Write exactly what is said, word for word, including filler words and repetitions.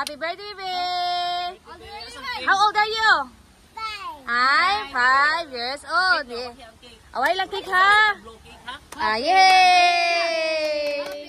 Happy birthday, baby! How old are you? Five. Five years old. Away lang cake ha. Ah, yay!